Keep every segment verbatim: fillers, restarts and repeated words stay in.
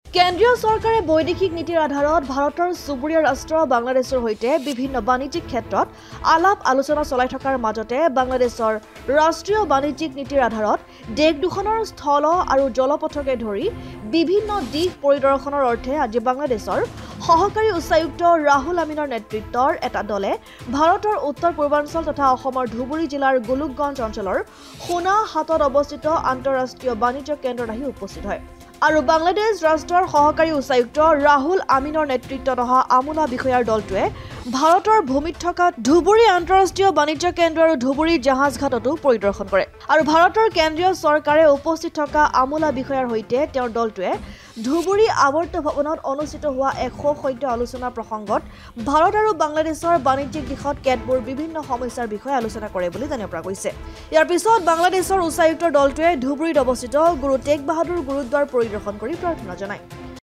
কেন্দ্ৰীয় চৰকাৰে বৈদেশিক নীতিৰ আধাৰত ভাৰতৰ চুবুৰীয়া ৰাষ্ট্ৰ বাংলাদেশৰ সৈতে বিভিন্ন বাণিজ্যিক ক্ষেত্ৰত আলাপ আলোচনা চলাই থকাৰ মাজতে বাংলাদেশৰ ৰাষ্ট্ৰীয় বাণিজ্যিক নীতিৰ আধাৰত দেশ দুখনৰ স্থল আৰু জলপথকে ধৰি বিভিন্ন দিশ পৰিদৰ্শনৰ অৰ্থে আজি বাংলাদেশৰ সহকাৰী উচ্চায়ুক্ত ৰাহুল আমিনৰ নেতৃত্বৰ এটা দলে ভাৰতৰ উত্তৰ পূৰ্বাঞ্চল তথা অসমৰ ধুবুৰী জিলাৰ গোলোকগঞ্জ অঞ্চলৰ সোনা হাতত অৱস্থিত আন্তঃৰাষ্ট্ৰীয় বাণিজ্য কেন্দ্ৰত আহি উপস্থিত হয়। আৰু বাংলাদেশ ৰাষ্ট্ৰৰ সহকাৰী উচ্চায়ুক্ত ৰাহুল আমিনৰ নেতৃত্বত অহা আমোলা বিষয়াৰ দলটোৱে ভাৰতৰ ভূমিত থকা ধুবুৰী আন্তঃৰাষ্ট্ৰীয় বাণিজ্য কেন্দ্ৰ আৰু ধুবুৰী জাহাজ ঘাটতো পৰিদৰ্শন কৰে। আৰু ভাৰতৰ কেন্দ্ৰীয় চৰকাৰে উপস্থিত থকা আমোলা বিষয়াৰ সৈতে তেওঁৰ দলটোৱে ধুবুৰী আৱৰ্ত ভৱনত অনুষ্ঠিত হোৱা এক সৌসদ্য আলোচনা প্ৰসংগত ভাৰত আৰু বাংলাদেশৰ বাণিজ্যিক দিশত কেতবোৰ বিভিন্ন সমস্যাৰ বিষয়ে আলোচনা কৰে বুলি জানিব পৰা গৈছে। ইয়াৰ পিছত বাংলাদেশৰ উচ্চায়ুক্তৰ দলটোৱে ধুবুৰীত অৱস্থিত গুৰু টেগ বাহাদুৰ গুৰুদ্বাৰ পৰিদৰ্শন কৰি প্ৰাৰ্থনা জনায়।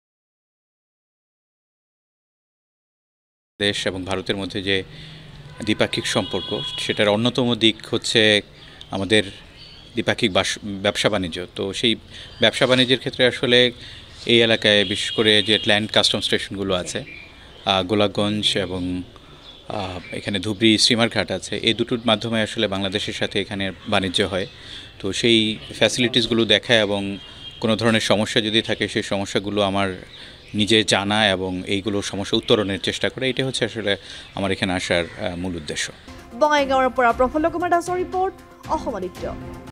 দেশ এবং ভারতের মধ্যে যে দ্বিপাক্ষিক সম্পর্ক সেটার অন্যতম দিক হচ্ছে আমাদের দ্বিপাক্ষিক ব্যবসা বাণিজ্য। তো সেই ব্যবসা বাণিজ্যের ক্ষেত্রে আসলে এই এলাকায় বিশেষ করে যে ল্যান্ড কাস্টম স্টেশনগুলো আছে গোলাপগঞ্জ এবং এখানে ধুবরি স্টিমার ঘাট আছে, এই দুটোর মাধ্যমে আসলে বাংলাদেশের সাথে এখানে বাণিজ্য হয়। তো সেই ফ্যাসিলিটিসগুলো দেখা এবং কোনো ধরনের সমস্যা যদি থাকে সেই সমস্যাগুলো আমার নিজে জানা এবং এইগুলো সমস্যা উত্তরণের চেষ্টা করে, এটা হচ্ছে আসলে আমার এখানে আসার মূল উদ্দেশ্য। বঙাইগাঁৱৰ পৰা প্ৰফুল্ল কুমাৰ দাসৰ ৰিপৰ্ট, অসম আদিত্য।